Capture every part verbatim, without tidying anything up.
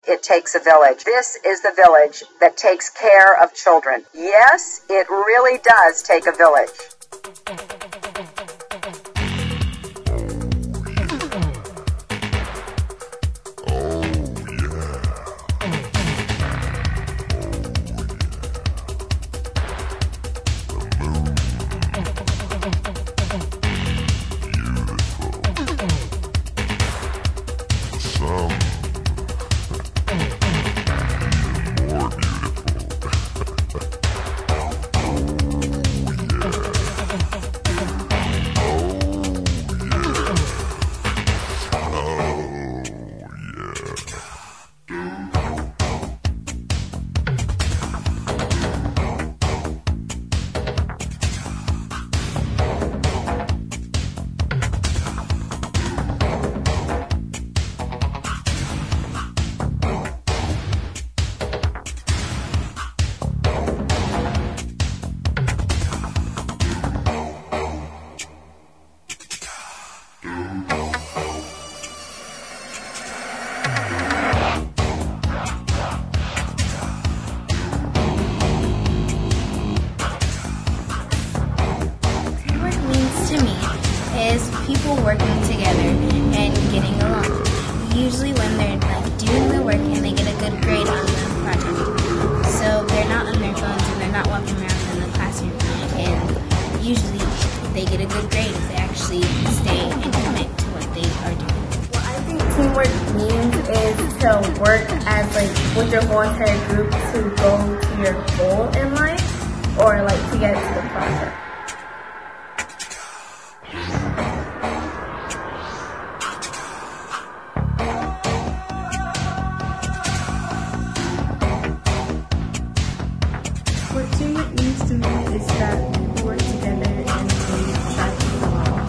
It takes a village. This is the village that takes care of children. Yes, it really does take a village. Is people working together and getting along. Usually when they're like doing the work and they get a good grade on the project. So they're not on their phones and they're not walking around in the classroom. And usually they get a good grade if they actually stay and commit to what they are doing. What I think teamwork means is to work as like with your whole entire group to go to your goal in life or like to get to the project. What teamwork means to me is that we work together and we try to get along.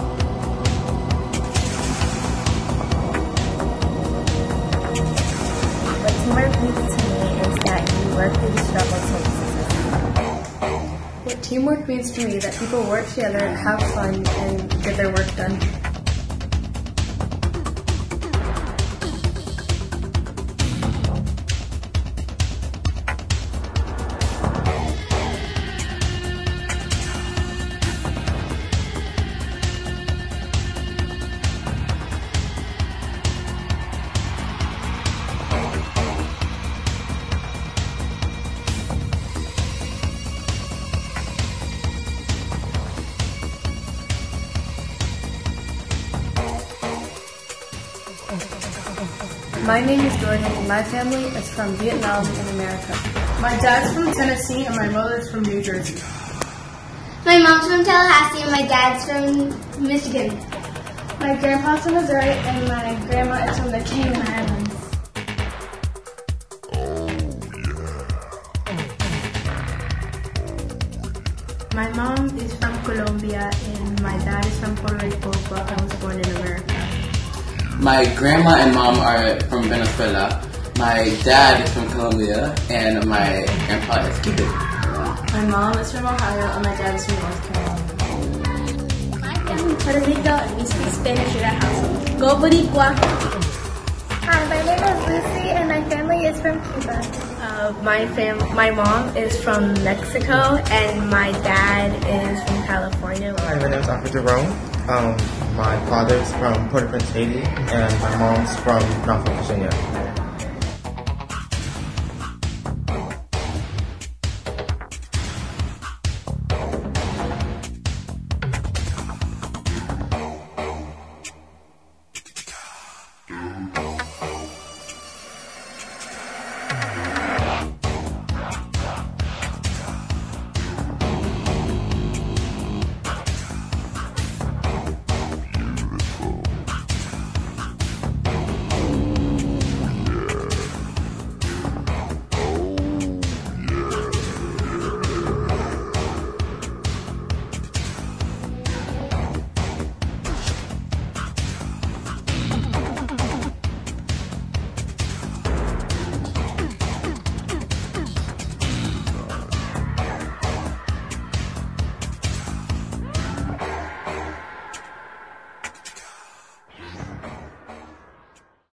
What teamwork means to me is that you work through the struggle to success. What teamwork means to me is that people work together, have fun, and get their work done. My name is Jordan and my family is from Vietnam in America. My dad's from Tennessee and my mother's from New Jersey. My mom's from Tallahassee and my dad's from Michigan. My grandpa's from Missouri and my grandma is from the Cayman Islands. My mom is from Colombia and my dad is from Puerto Rico, but I was born in America. My grandma and mom are from Venezuela. My dad is from Colombia and my grandpa is Cuban. My mom is from Ohio and my dad is from North Carolina. I'm from Puerto Rico and we speak Spanish in our house. Go Boricua! Hi, my name is Lucy and my family is from Cuba. Uh, my fam, my mom is from Mexico and my dad is from California. Hi, my name is Alfred Jerome. Um, my father's from Port-au-Prince, Haiti, and my mom's from Norfolk, Virginia.